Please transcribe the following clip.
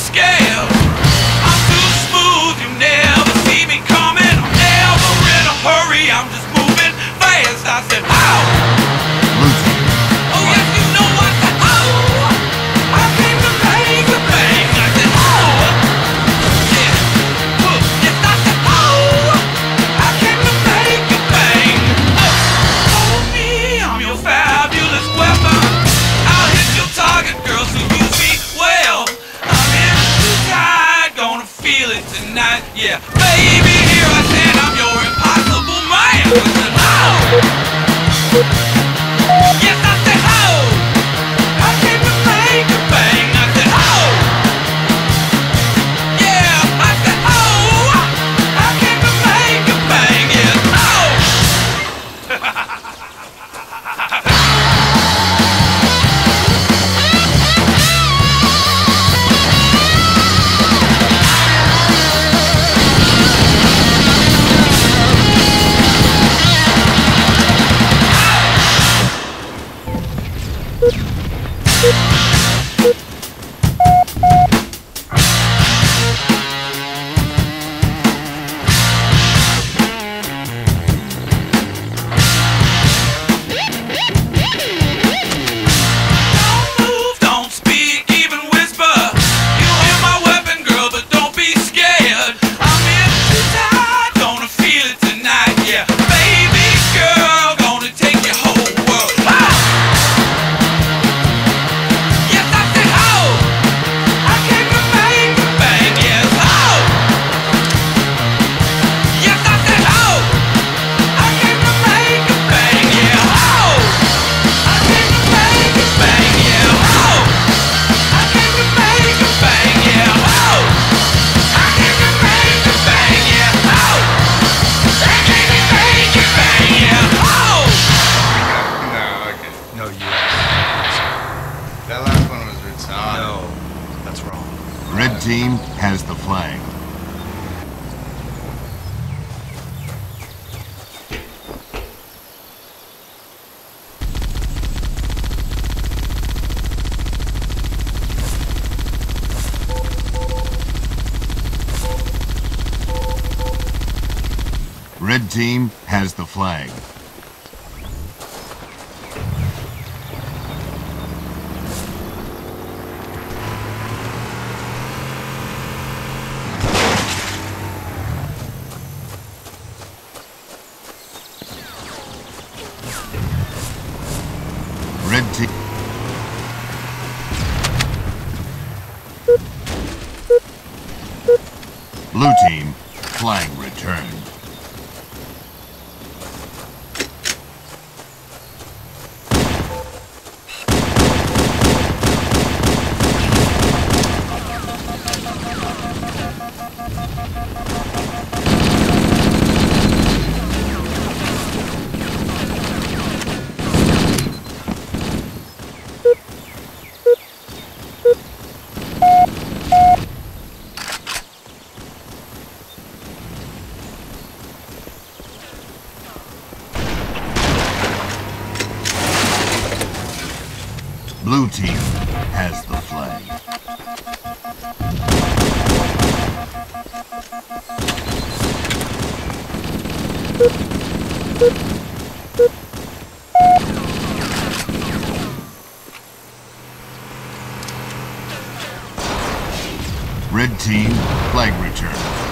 scared. I'm too smooth, you never see me coming. I'm never in a hurry, I'm just moving fast. I said, ow! Oh yes, you know I said, ow! I came to make a bang. I said, ow! Yeah, yes, I said, ow! I came to make a bang. Oh me, I'm your fabulous weapon. I'll hit your target, girl, so use me well. I'm in too tight, gonna feel it tonight. Yeah, baby, here I stand, I'm your impossible man. I said, ow! Yes, I said, ow! I came to make a bang. I said, ow! Yeah, I said, ow! I came to make a bang. Yes, ow! That last one was retarded. No, that's wrong. Red team has the flag. Red team has the flag. Red team. Blue team, flag returned. Blue team has the flag. Red team, flag returned.